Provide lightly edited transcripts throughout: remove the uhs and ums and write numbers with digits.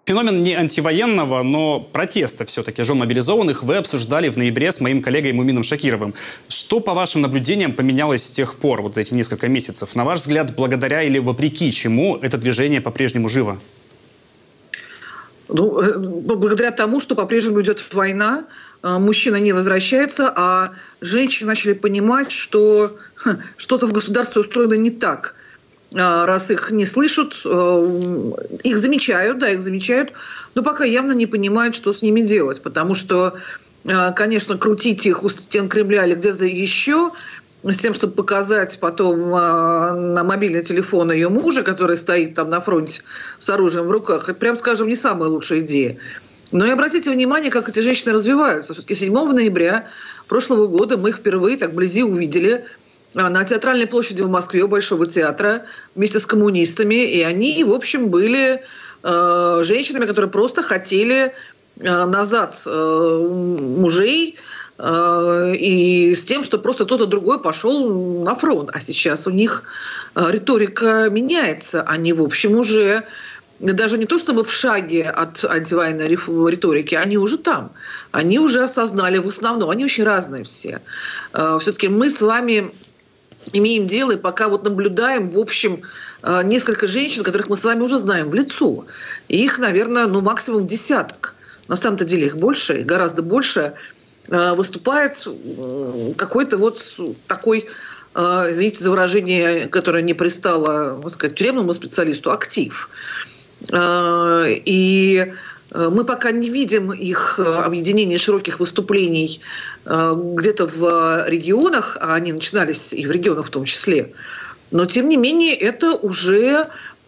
Феномен не антивоенного, но протеста все-таки жен мобилизованных вы обсуждали в ноябре с моим коллегой Мумином Шакировым. Что, по вашим наблюдениям, поменялось с тех пор, вот за эти несколько месяцев? На ваш взгляд, благодаря или вопреки чему это движение по-прежнему живо? Ну, благодаря тому, что по-прежнему идет война, мужчины не возвращаются, а женщины начали понимать, что что-то в государстве устроено не так. Раз их не слышат, их замечают, но пока явно не понимают, что с ними делать. Потому что, конечно, крутить их у стен Кремля или где-то еще, с тем, чтобы показать потом на мобильный телефон ее мужа, который стоит там на фронте с оружием в руках, это, прям скажем, не самая лучшая идея. Но и обратите внимание, как эти женщины развиваются. Все-таки 7 ноября прошлого года мы их впервые так вблизи увидели на Театральной площади в Москве у Большого театра вместе с коммунистами. И они, в общем, были женщинами, которые просто хотели назад мужей, и с тем, что просто кто-то другой пошел на фронт. А сейчас у них риторика меняется. Они, в общем, уже даже не то чтобы в шаге от антивоенной риторики, они уже там. Они уже осознали в основном. Они очень разные все. Все-таки мы с вами имеем дело и пока вот наблюдаем, в общем, несколько женщин, которых мы с вами уже знаем в лицо. И их, наверное, максимум десяток. На самом-то деле их больше, гораздо больше. Выступает какой-то вот такой, извините за выражение, которое не пристало, так сказать, тюремному специалисту, актив. И мы пока не видим их объединения широких выступлений где-то в регионах, а они начинались и в регионах в том числе. Но, тем не менее, это уже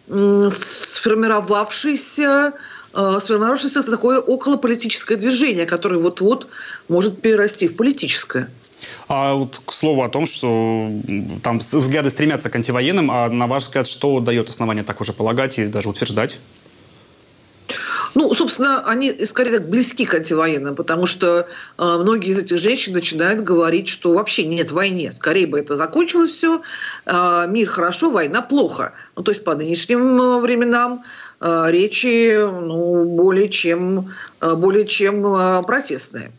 сформировавшееся такое околополитическое движение, которое вот-вот может перерасти в политическое. А вот к слову о том, что там взгляды стремятся к антивоенным, а на ваш взгляд, что дает основание так уже полагать и даже утверждать? Ну, собственно, они скорее так близки к антивоенным, потому что многие из этих женщин начинают говорить, что вообще нет войны. Скорее бы это закончилось все, мир хорошо, война плохо. Ну, то есть по нынешним временам речи более чем протестные.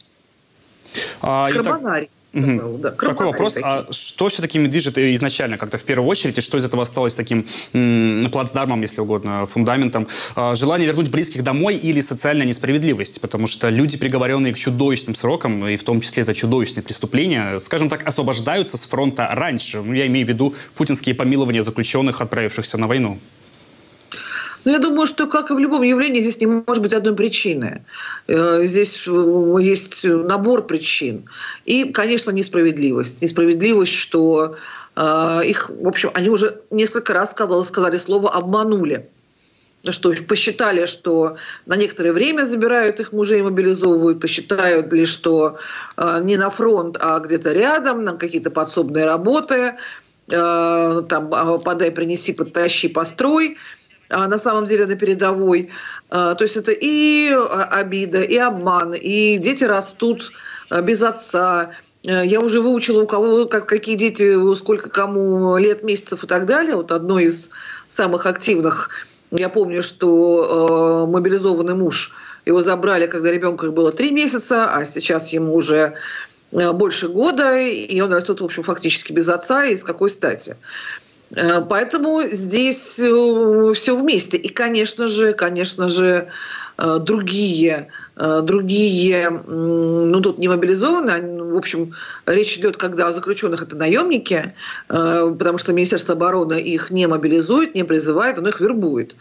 Карбонарий. Да, такой вопрос. А что все-таки движет изначально как-то в первую очередь, и что из этого осталось таким плацдармом, если угодно, фундаментом? Желание вернуть близких домой или социальная несправедливость? Потому что люди, приговоренные к чудовищным срокам, и в том числе за чудовищные преступления, скажем так, освобождаются с фронта раньше. Я имею в виду путинские помилования заключенных, отправившихся на войну. Ну, я думаю, что, как и в любом явлении, здесь не может быть одной причины. Здесь есть набор причин. И, конечно, несправедливость. Несправедливость, что их, в общем, они уже несколько раз сказали слово «обманули». Что посчитали, что на некоторое время забирают их мужей, мобилизовывают, посчитают ли, что не на фронт, а где-то рядом, на какие-то подсобные работы, там подай, принеси, подтащи, построй. На самом деле на передовой. То есть это и обида, и обман, и дети растут без отца. Я уже выучила, у кого какие дети, сколько кому лет, месяцев и так далее. Вот одно из самых активных. Я помню, что мобилизованный муж, его забрали, когда ребенку было 3 месяца, а сейчас ему уже больше года, и он растет, в общем, фактически без отца, и с какой стати. Поэтому здесь все вместе. И, конечно же, другие, тут не мобилизованные. В общем, речь идет, когда о заключенных это наемники, потому что Министерство обороны их не мобилизует, не призывает, оно их вербует.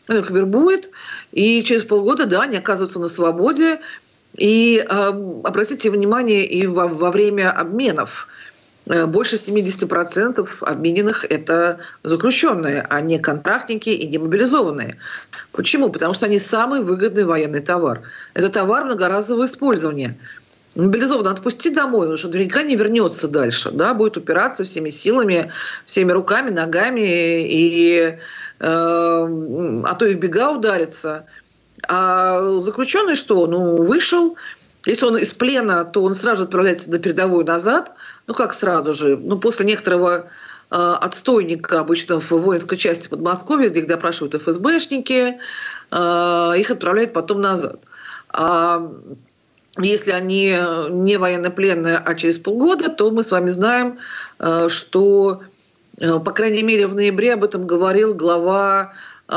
И через полгода, да, они оказываются на свободе. И обратите внимание, и во время обменов. Больше 70% обмененных – это заключенные, а не контрактники и не мобилизованные. Почему? Потому что они самый выгодный военный товар. Это товар многоразового использования. Мобилизованного отпусти домой, он же наверняка не вернется дальше. Да? Будет упираться всеми силами, всеми руками, ногами, а то и в бега ударится. А заключенный что? Вышел. Если он из плена, то он сразу отправляется на передовую назад. Как сразу же? После некоторого отстойника обычно в воинской части Подмосковья, где их допрашивают ФСБшники, их отправляют потом назад. А если они не военнопленные, а через полгода, то мы с вами знаем, что, по крайней мере, в ноябре об этом говорил глава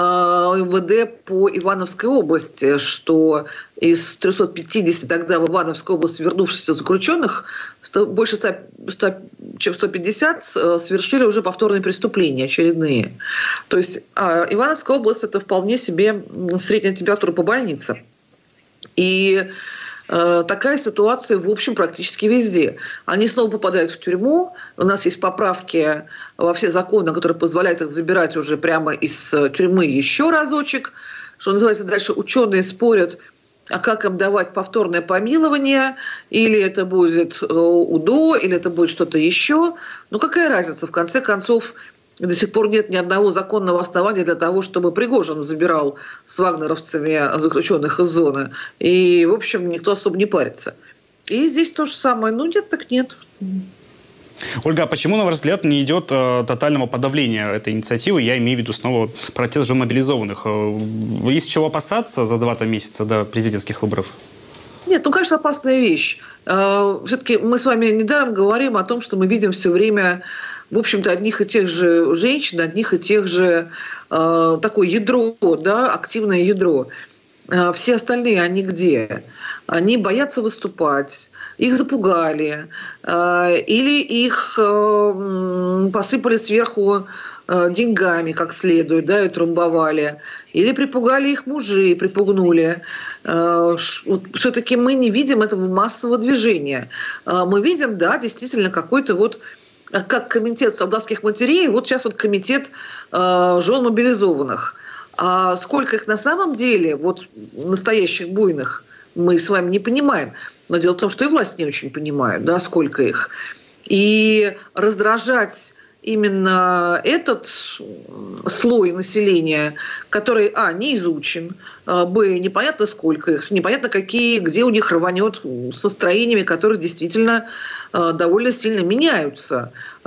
МВД по Ивановской области, что из 350 тогда в Ивановской области вернувшихся заключенных больше 100, чем 150 совершили уже повторные преступления очередные. То есть Ивановская область – это вполне себе средняя температура по больнице. И такая ситуация, в общем, практически везде. Они снова попадают в тюрьму. У нас есть поправки во все законы, которые позволяют их забирать уже прямо из тюрьмы еще разочек. Что называется, дальше ученые спорят, а как им давать повторное помилование, или это будет УДО, или это будет что-то еще. Ну, какая разница? В конце концов, до сих пор нет ни одного законного основания для того, чтобы Пригожин забирал с вагнеровцами заключенных из зоны. И, в общем, никто особо не парится. И здесь то же самое. Ну, нет, так нет. Ольга, а почему, на ваш взгляд, не идет тотального подавления этой инициативы? Я имею в виду снова протест же мобилизованных. Есть чего опасаться за 2 месяца до президентских выборов? Нет, ну, конечно, опасная вещь. Все-таки мы с вами недаром говорим о том, что мы видим все время, в общем-то, одних и тех же женщин, одних и тех же такое ядро, да, активное ядро. Все остальные, они где? Они боятся выступать, их запугали, или их посыпали сверху деньгами как следует, да, и трамбовали, или припугали их мужи, припугнули. Все-таки мы не видим этого массового движения. Мы видим, да, действительно, какой-то вот, как комитет солдатских матерей, вот сейчас вот комитет жен мобилизованных. А сколько их на самом деле, вот настоящих буйных, мы с вами не понимаем. Но дело в том, что и власть не очень понимает, да, сколько их. И раздражать именно этот слой населения, который, не изучен, непонятно сколько их, непонятно какие, где у них рванет с настроениями, которые действительно довольно сильно меняются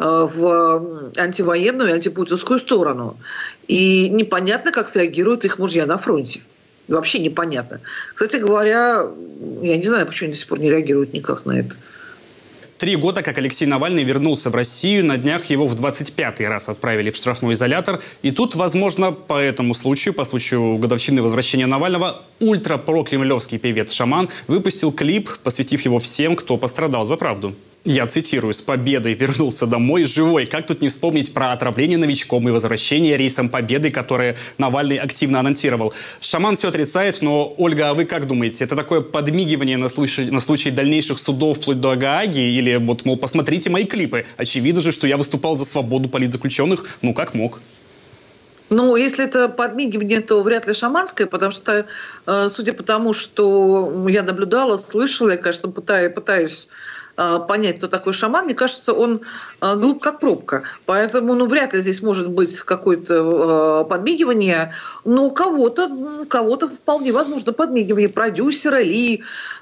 в антивоенную и антипутинскую сторону. И непонятно, как среагируют их мужья на фронте. Вообще непонятно. Кстати говоря, я не знаю, почему они до сих пор не реагируют никак на это. 3 года, как Алексей Навальный вернулся в Россию. На днях его в 25-й раз отправили в штрафной изолятор. И тут, возможно, по этому случаю, по случаю годовщины возвращения Навального, ультропрокремлевский певец Шаман выпустил клип, посвятив его всем, кто пострадал за правду. Я цитирую: «С победой вернулся домой живой». Как тут не вспомнить про отравление новичком и возвращение рейсом Победы, которое Навальный активно анонсировал. Шаман все отрицает, но, Ольга, а вы как думаете, это такое подмигивание на случай дальнейших судов вплоть до Гааги? Или вот, мол, посмотрите мои клипы. Очевидно же, что я выступал за свободу политзаключенных, ну как мог. Ну, если это подмигивание, то вряд ли шаманское, потому что, судя по тому, что я наблюдала, слышала, я, конечно, пытаюсь понять, кто такой Шаман, мне кажется, он глуп как пробка. Поэтому, вряд ли здесь может быть какое-то подмигивание. Но кого-то вполне возможно подмигивание. Продюсера или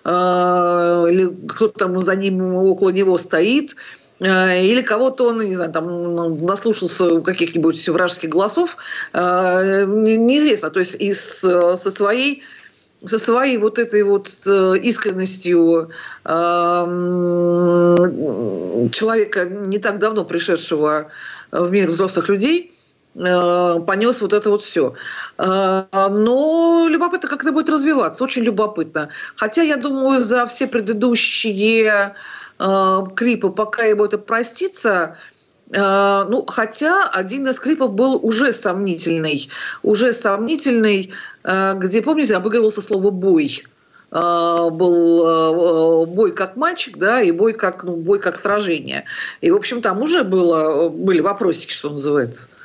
кто-то там за ним, около него стоит. Или кого-то он, не знаю, там наслушался каких-нибудь вражеских голосов. Неизвестно. То есть со своей вот этой вот искренностью человека, не так давно пришедшего в мир взрослых людей, понес вот это вот все. Но любопытно, как это будет развиваться. Очень любопытно. Хотя, я думаю, за все предыдущие клипы, пока ему это простится, хотя один из клипов был уже сомнительный, где, помните, обыгрывался слово «бой». Был бой как мальчик, да, и бой как сражение. И, в общем, там уже были вопросики, что называется.